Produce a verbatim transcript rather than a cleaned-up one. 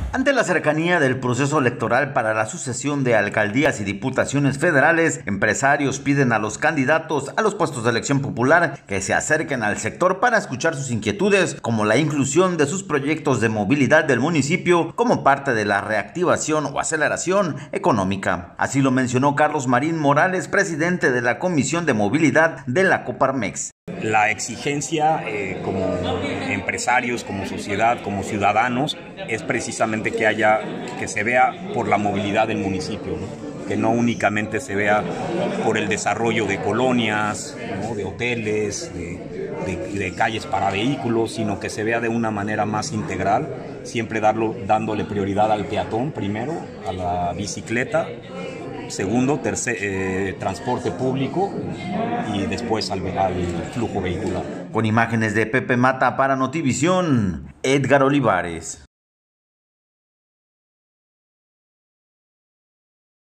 Ante la cercanía del proceso electoral para la sucesión de alcaldías y diputaciones federales, empresarios piden a los candidatos a los puestos de elección popular que se acerquen al sector para escuchar sus inquietudes, como la inclusión de sus proyectos de movilidad del municipio como parte de la reactivación o aceleración económica. Así lo mencionó Carlos Marín Morales, presidente de la Comisión de Movilidad de la Coparmex. La exigencia eh, como empresarios, como sociedad, como ciudadanos, es precisamente que haya, que se vea por la movilidad del municipio, ¿no? Que no únicamente se vea por el desarrollo de colonias, ¿no? De hoteles, de, de, de calles para vehículos, sino que se vea de una manera más integral, siempre darlo, dándole prioridad al peatón primero, a la bicicleta, segundo, tercer, eh, transporte público y después al, al flujo vehicular. Con imágenes de Pepe Mata para Notivisión, Edgar Olivares.